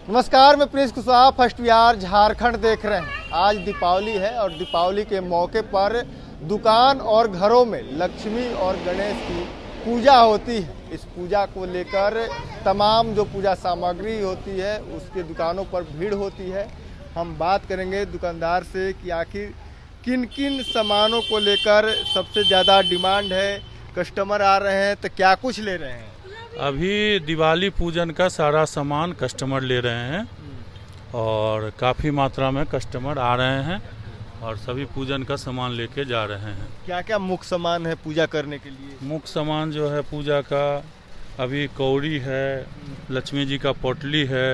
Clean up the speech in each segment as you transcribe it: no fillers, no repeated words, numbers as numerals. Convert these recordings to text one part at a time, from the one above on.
नमस्कार, मैं प्रिंस कुशवाहा फर्स्ट बिहार झारखंड देख रहे हैं। आज दीपावली है और दीपावली के मौके पर दुकान और घरों में लक्ष्मी और गणेश की पूजा होती है। इस पूजा को लेकर तमाम जो पूजा सामग्री होती है उसके दुकानों पर भीड़ होती है। हम बात करेंगे दुकानदार से कि आखिर किन किन सामानों को लेकर सबसे ज़्यादा डिमांड है, कस्टमर आ रहे हैं तो क्या कुछ ले रहे हैं। अभी दिवाली पूजन का सारा सामान कस्टमर ले रहे हैं और काफ़ी मात्रा में कस्टमर आ रहे हैं और सभी पूजन का सामान लेके जा रहे हैं। क्या क्या मुख्य सामान है पूजा करने के लिए? मुख्य सामान जो है पूजा का अभी कौड़ी है, लक्ष्मी जी का पोटली है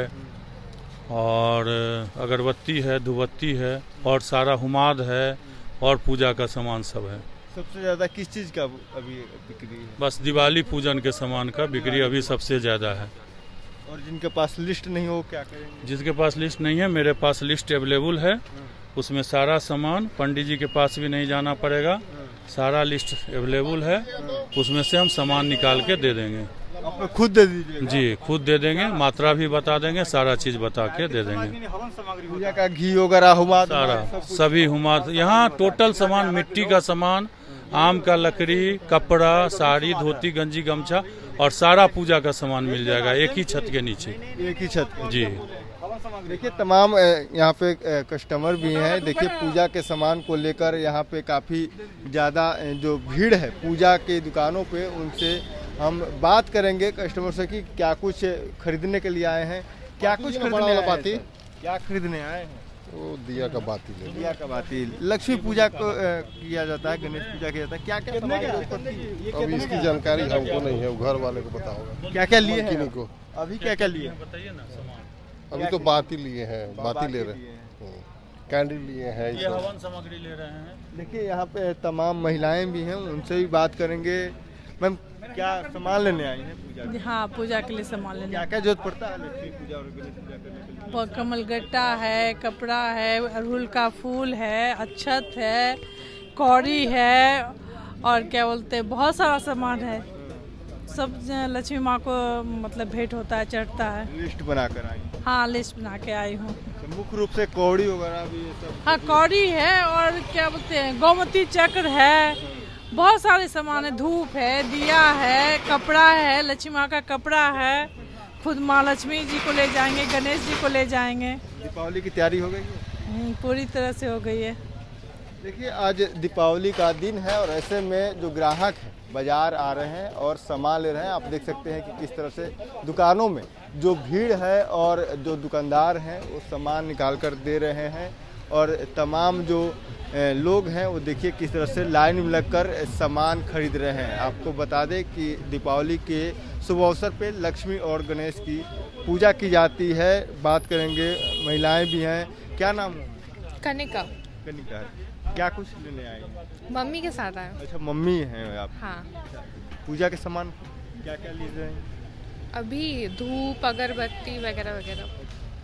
और अगरबत्ती है, धूपबत्ती है और सारा हुमाद है और पूजा का सामान सब है। सबसे ज़्यादा किस चीज़ का अभी बिक्री है? बस दिवाली पूजन के सामान का बिक्री अभी सबसे ज़्यादा है। और जिनके पास लिस्ट नहीं हो क्या करेंगे? जिसके पास लिस्ट नहीं है, मेरे पास लिस्ट अवेलेबल है। उसमें सारा सामान पंडित जी के पास भी नहीं जाना पड़ेगा, सारा लिस्ट अवेलेबल है। उसमें से हम सामान निकाल के दे देंगे। आप खुद दे दीजिए? जी, खुद दे देंगे, मात्रा भी बता देंगे, सारा चीज़ बता के दे देंगे। पूजा का घी वगैरह हुआ सारा सभी हुमाद यहाँ टोटल सामान, मिट्टी का सामान, आम का लकड़ी, कपड़ा, साड़ी, धोती, गंजी, गमछा और सारा पूजा का सामान मिल जाएगा एक ही छत के नीचे। एक ही छत पे? जी। देखिए तमाम यहाँ पे कस्टमर भी हैं। देखिए पूजा के सामान को लेकर यहाँ पे काफ़ी ज़्यादा जो भीड़ है पूजा के दुकानों पे, उनसे हम बात करेंगे कस्टमर से कि क्या कुछ खरीदने के लिए आए हैं। क्या कुछ खरीदने आए हैं? क्या खरीदने आए हैं? वो दिया का बाती ले। दिया का बाती। लक्ष्मी पूजा को किया जाता है, गणेश पूजा किया जाता है। क्या क्या सामान है? अभी इसकी जानकारी हमको नहीं है, वो घर वाले को पता होगा। क्या क्या लिए हैं? को अभी क्या क्या लिए? बताइए ना सामान। अभी तो बाती लिए हैं, बाती ले रहे हैं, कैंडल लिए हैं, ये हवन सामग्री ले रहे हैं। देखिए यहाँ पे तमाम महिलाएं भी हैं, उनसे भी बात करेंगे। मैम क्या सामान लेने आई हैं पूजा के? हाँ, पूजा के लिए सामान लेना। क्या क्या जरूरत पड़ता है लक्ष्मी पूजा और गणेश पूजा करने के लिए? कमलगट्टा है, कपड़ा है, अड़हुल का फूल है, अक्षत है, कौड़ी है और क्या बोलते हैं, बहुत सारा सामान है। सब लक्ष्मी माँ को मतलब भेंट होता है, चढ़ता है। लिस्ट बनाकर आई? हाँ, लिस्ट बना के आई हूँ। तो मुख्य रूप से कौड़ी वगैरह भी ये सब? हाँ, कौड़ी है और क्या बोलते हैं, गोमती चक्र है, बहुत सारे सामान है, धूप है, दिया है, कपड़ा है, लक्ष्मी माँ का कपड़ा है, खुद माँ लक्ष्मी जी को ले जाएंगे, गणेश जी को ले जाएंगे। दीपावली की तैयारी हो गई है? पूरी तरह से हो गई है। देखिए आज दीपावली का दिन है और ऐसे में जो ग्राहक हैं बाजार आ रहे हैं और सामान ले रहे हैं। आप देख सकते हैं कि किस तरह से दुकानों में जो भीड़ है और जो दुकानदार हैं वो सामान निकाल कर दे रहे हैं और तमाम जो लोग हैं वो देखिए किस तरह से लाइन में लगकर सामान खरीद रहे हैं। आपको बता दें कि दीपावली के शुभ अवसर पे लक्ष्मी और गणेश की पूजा की जाती है। बात करेंगे, महिलाएं भी हैं। क्या नाम है? कनिका। कनिका, क्या कुछ लेने आए हैं? मम्मी के साथ आए। अच्छा, मम्मी हैं आप? हाँ। पूजा के सामान क्या क्या ले रहे हैं? अभी धूप, अगरबत्ती वगैरह वगैरह।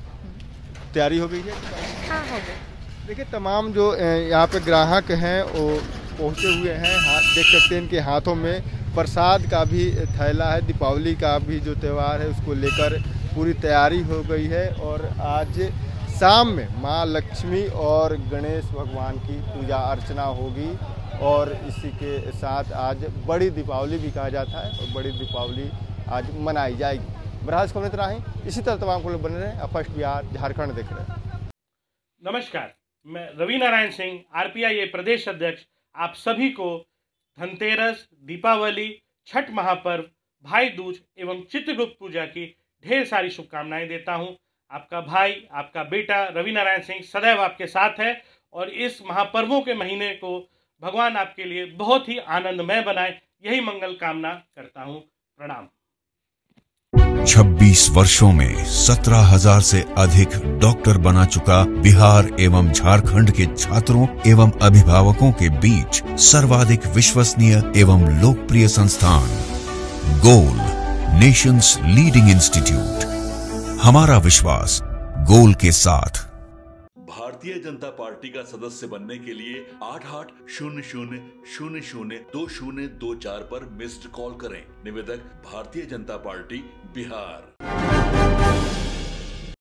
तैयारी हो गई है? हाँ, हो गई। देखिए तमाम जो यहाँ पे ग्राहक हैं वो पहुँचे हुए हैं। देख सकते हैं इनके हाथों में प्रसाद का भी थैला है। दीपावली का भी जो त्यौहार है उसको लेकर पूरी तैयारी हो गई है और आज शाम में माँ लक्ष्मी और गणेश भगवान की पूजा अर्चना होगी और इसी के साथ आज बड़ी दीपावली भी कहा जाता है और बड़ी दीपावली आज मनाई जाएगी। बरहाज को इतना ही, इसी तरह तमाम को लोग बने रहे। फर्स्ट बिहार झारखंड देख रहे हैं। नमस्कार, मैं रवि नारायण सिंह, आरपीआई प्रदेश अध्यक्ष, आप सभी को धनतेरस, दीपावली, छठ महापर्व, भाई दूज एवं चित्रगुप्त पूजा की ढेर सारी शुभकामनाएं देता हूं। आपका भाई, आपका बेटा रवि नारायण सिंह सदैव आपके साथ है और इस महापर्वों के महीने को भगवान आपके लिए बहुत ही आनंदमय बनाए, यही मंगल कामना करता हूं। प्रणाम। 26 वर्षों में 17,000 से अधिक डॉक्टर बना चुका बिहार एवं झारखंड के छात्रों एवं अभिभावकों के बीच सर्वाधिक विश्वसनीय एवं लोकप्रिय संस्थान गोल, नेशंस लीडिंग इंस्टीट्यूट। हमारा विश्वास गोल के साथ। भारतीय जनता पार्टी का सदस्य बनने के लिए 8800002024 पर मिस्ड कॉल करें। निवेदक भारतीय जनता पार्टी बिहार।